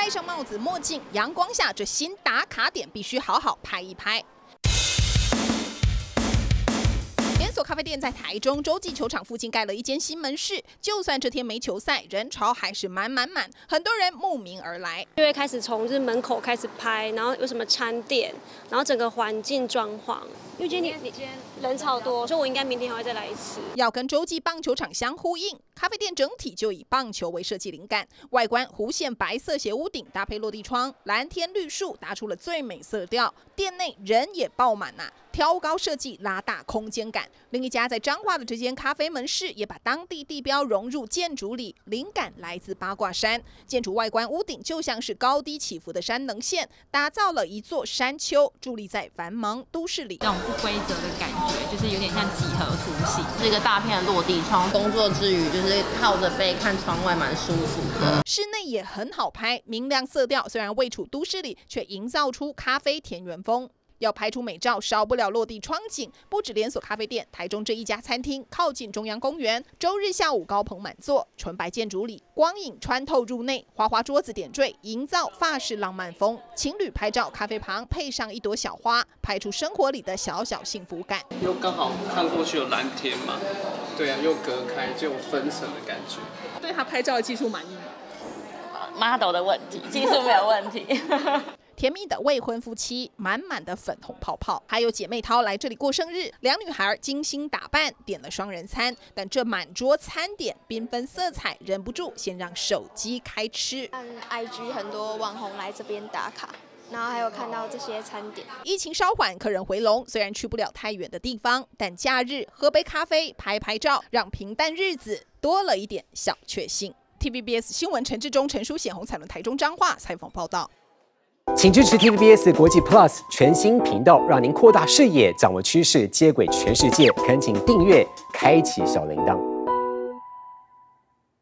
戴上帽子、墨镜，阳光下这新打卡点必须好好拍一拍。 连锁咖啡店在台中洲际球场附近盖了一间新门市，就算这天没球赛，人潮还是满，很多人慕名而来。 就会开始从就是门口开始拍，然后有什么餐点，然后整个环境装潢。因为今天人超多，所以我应该明天还会再来一次。 要跟洲际棒球场相呼应，咖啡店整体就以棒球为设计灵感，外观弧线白色斜屋顶搭配落地窗，蓝天绿树搭出了最美色调。店内人也爆满呐、挑高设计拉大空间感。另一家在彰化的这间咖啡门市也把当地地标融入建筑里，灵感来自八卦山。建筑外观屋顶就像是高低起伏的山棱线，打造了一座山丘，伫立在繁忙都市里。 这种不规则的感觉，就是有点像几何图形。是一个大片的落地窗，工作之余就是靠着背看窗外，蛮舒服的。 室内也很好拍，明亮色调虽然位处都市里，却营造出咖啡田园风。 要拍出美照，少不了落地窗景。不止连锁咖啡店，台中这一家餐厅靠近中央公园，周日下午高朋满座，纯白建筑里光影穿透入内，花花桌子点缀，营造法式浪漫风。情侣拍照，咖啡旁配上一朵小花，拍出生活里的小小幸福感。 又刚好看过去有蓝天嘛，对啊，又隔开就有分层的感觉。 对他拍照的技术满意吗 ？model 的问题，技术没有问题。 甜蜜的未婚夫妻，满满的粉红泡泡，还有姐妹淘来这里过生日，两女孩精心打扮，点了双人餐，但这满桌餐点缤纷色彩，忍不住先让手机开吃。 看 IG 很多网红来这边打卡。 然后还有看到这些餐点。 疫情稍缓，客人回笼，虽然去不了太远的地方，但假日喝杯咖啡、拍拍照，让平淡日子多了一点小确幸。TVBS 新闻陈志忠、陈淑显、洪彩伦台中彰化采访报道。 请支持 TVBS 国际 Plus 全新频道，让您扩大视野，掌握趋势，接轨全世界。恳请订阅，开启小铃铛。